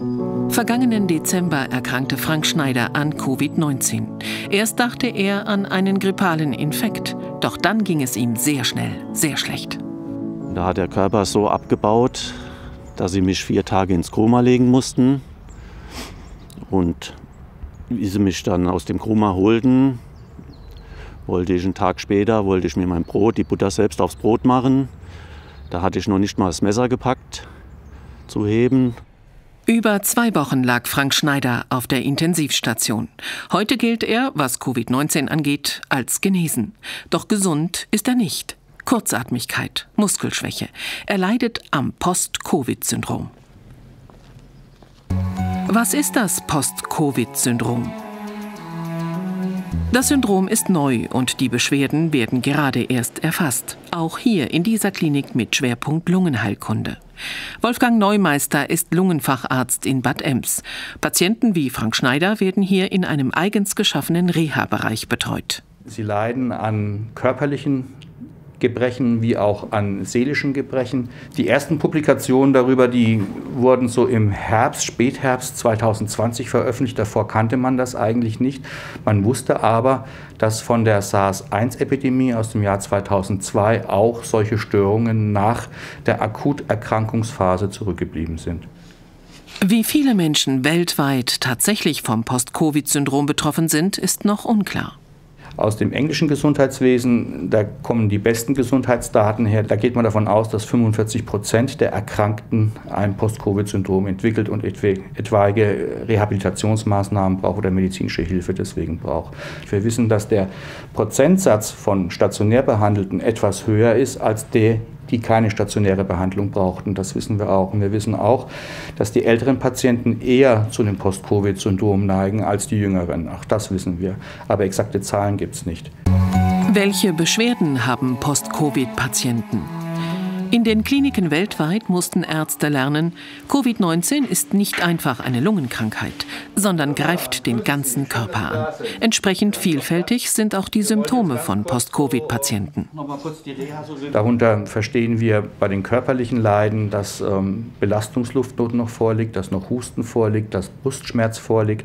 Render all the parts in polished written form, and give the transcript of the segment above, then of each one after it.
Vergangenen Dezember erkrankte Frank Schneider an Covid-19. Erst dachte er an einen grippalen Infekt, doch dann ging es ihm sehr schnell, sehr schlecht. Da hat der Körper so abgebaut, dass sie mich 4 Tage ins Koma legen mussten. Und wie sie mich dann aus dem Koma holten, wollte ich einen Tag später mir mein Brot, die Butter selbst aufs Brot machen. Da hatte ich noch nicht mal das Messer gepackt zu heben. Über 2 Wochen lag Frank Schneider auf der Intensivstation. Heute gilt er, was Covid-19 angeht, als genesen. Doch gesund ist er nicht. Kurzatmigkeit, Muskelschwäche. Er leidet am Post-Covid-Syndrom. Was ist das Post-Covid-Syndrom? Das Syndrom ist neu und die Beschwerden werden gerade erst erfasst. Auch hier in dieser Klinik mit Schwerpunkt Lungenheilkunde. Wolfgang Neumeister ist Lungenfacharzt in Bad Ems. Patienten wie Frank Schneider werden hier in einem eigens geschaffenen Reha-Bereich betreut. Sie leiden an körperlichen Gebrechen wie auch an seelischen Gebrechen. Die ersten Publikationen darüber, die wurden so im Herbst, Spätherbst 2020 veröffentlicht. Davor kannte man das eigentlich nicht. Man wusste aber, dass von der SARS-1-Epidemie aus dem Jahr 2002 auch solche Störungen nach der Akuterkrankungsphase zurückgeblieben sind. Wie viele Menschen weltweit tatsächlich vom Post-Covid-Syndrom betroffen sind, ist noch unklar. Aus dem englischen Gesundheitswesen, da kommen die besten Gesundheitsdaten her. Da geht man davon aus, dass 45% der Erkrankten ein Post-Covid-Syndrom entwickelt und etwaige Rehabilitationsmaßnahmen braucht oder medizinische Hilfe deswegen braucht. Wir wissen, dass der Prozentsatz von stationär Behandelten etwas höher ist als der, die keine stationäre Behandlung brauchten. Das wissen wir auch. Und wir wissen auch, dass die älteren Patienten eher zu dem Post-Covid-Syndrom neigen als die jüngeren. Auch das wissen wir. Aber exakte Zahlen gibt es nicht. Welche Beschwerden haben Post-Covid-Patienten? In den Kliniken weltweit mussten Ärzte lernen, Covid-19 ist nicht einfach eine Lungenkrankheit, sondern greift den ganzen Körper an. Entsprechend vielfältig sind auch die Symptome von Post-Covid-Patienten. Darunter verstehen wir bei den körperlichen Leiden, dass Belastungsluftnot noch vorliegt, dass noch Husten vorliegt, dass Brustschmerz vorliegt.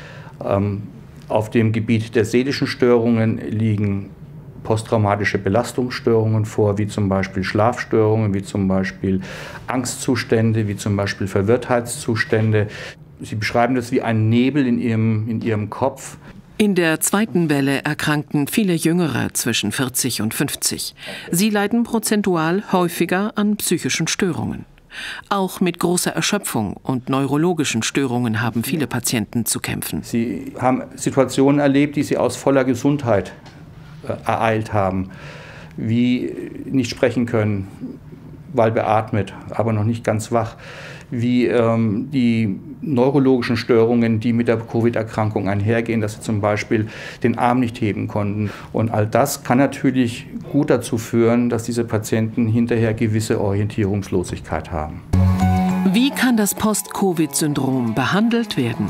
Auf dem Gebiet der seelischen Störungen liegen posttraumatische Belastungsstörungen vor, wie zum Beispiel Schlafstörungen, wie zum Beispiel Angstzustände, wie zum Beispiel Verwirrtheitszustände. Sie beschreiben das wie ein Nebel in ihrem Kopf. In der zweiten Welle erkrankten viele Jüngere zwischen 40 und 50. Sie leiden prozentual häufiger an psychischen Störungen. Auch mit großer Erschöpfung und neurologischen Störungen haben viele Patienten zu kämpfen. Sie haben Situationen erlebt, die sie aus voller Gesundheit ereilt haben, wie nicht sprechen können, weil beatmet, aber noch nicht ganz wach, wie die neurologischen Störungen, die mit der Covid-Erkrankung einhergehen, dass sie zum Beispiel den Arm nicht heben konnten. Und all das kann natürlich gut dazu führen, dass diese Patienten hinterher gewisse Orientierungslosigkeit haben. Wie kann das Post-Covid-Syndrom behandelt werden?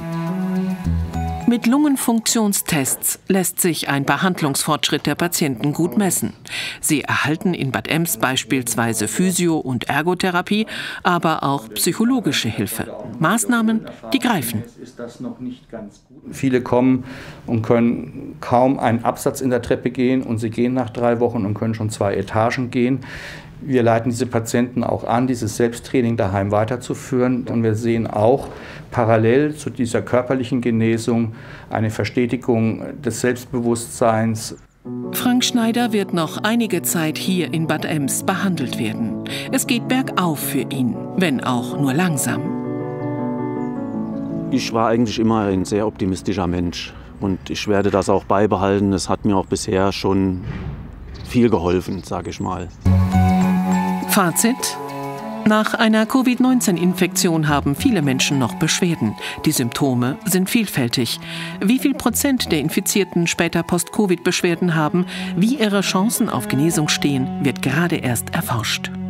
Mit Lungenfunktionstests lässt sich ein Behandlungsfortschritt der Patienten gut messen. Sie erhalten in Bad Ems beispielsweise Physio- und Ergotherapie, aber auch psychologische Hilfe. Maßnahmen, die greifen. Viele kommen und können kaum einen Absatz in der Treppe gehen und sie gehen nach 3 Wochen und können schon 2 Etagen gehen. Wir leiten diese Patienten auch an, dieses Selbsttraining daheim weiterzuführen. Und wir sehen auch parallel zu dieser körperlichen Genesung eine Verstetigung des Selbstbewusstseins. Frank Schneider wird noch einige Zeit hier in Bad Ems behandelt werden. Es geht bergauf für ihn, wenn auch nur langsam. Ich war eigentlich immer ein sehr optimistischer Mensch und ich werde das auch beibehalten. Es hat mir auch bisher schon viel geholfen, sage ich mal. Fazit: Nach einer Covid-19-Infektion haben viele Menschen noch Beschwerden. Die Symptome sind vielfältig. Wie viel Prozent der Infizierten später Post-Covid-Beschwerden haben, wie ihre Chancen auf Genesung stehen, wird gerade erst erforscht.